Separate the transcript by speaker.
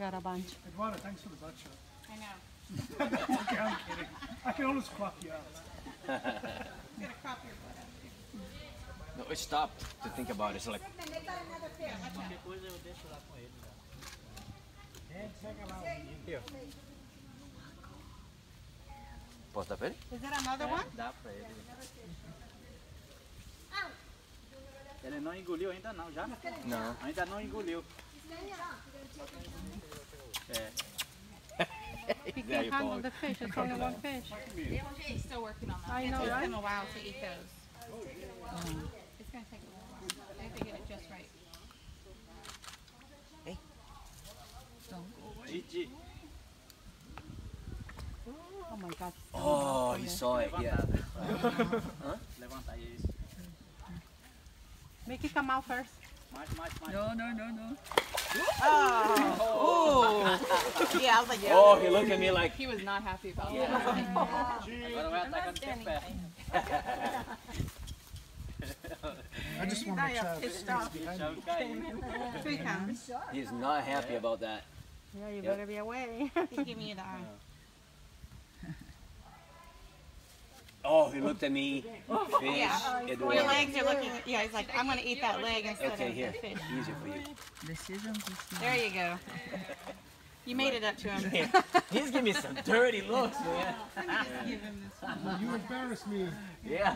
Speaker 1: got a bunch.
Speaker 2: Eduardo, thanks for the butt shot.
Speaker 3: I know.
Speaker 2: Okay, I'm kidding. I can always crop you out.
Speaker 3: I'm gonna crop your butt out.
Speaker 4: No, it stopped to think about it. It's like,
Speaker 3: They got another pair. Watch out.
Speaker 4: posso dar pra ele?
Speaker 3: Is that another one?
Speaker 5: Dá pra ele. Ele não engoliu ainda não, já?
Speaker 4: Não.
Speaker 5: Ainda não engoliu. É.
Speaker 1: He can't handle the fish. It's only one fish.
Speaker 3: He's still working on that.
Speaker 1: I know,
Speaker 3: It took
Speaker 1: right?
Speaker 3: him a while to eat those. It's gonna take a little while. I have to get it just right.
Speaker 5: Gigi.
Speaker 1: Oh my God.
Speaker 4: Oh, he saw it, yeah.
Speaker 5: Levanta aí.
Speaker 1: Make it come out first.
Speaker 5: Mais.
Speaker 6: No.
Speaker 3: Oh! Yeah, I was like, yeah.
Speaker 4: Oh, he looked at me like,
Speaker 3: He was not happy about that.
Speaker 5: Agora vai atacar no teu pé.
Speaker 2: I just want to make sure
Speaker 3: It's stopped.
Speaker 5: Deixa eu cair.
Speaker 3: 3 pounds.
Speaker 4: he's not happy about that.
Speaker 1: Yeah, you
Speaker 4: Yep.
Speaker 1: better be away.
Speaker 3: He's giving you the eye.
Speaker 4: Oh, he looked at me. Fish,
Speaker 3: Yeah.
Speaker 4: Eduardo.
Speaker 3: Your legs are looking, yeah, he's like, I'm gonna eat that leg instead
Speaker 4: Okay,
Speaker 3: of
Speaker 4: here.
Speaker 3: the fish.
Speaker 4: Easier for you.
Speaker 6: Decision.
Speaker 3: There you go. You made it up to him.
Speaker 4: He's giving me some dirty looks, man.
Speaker 2: you embarrass me.
Speaker 4: Yeah.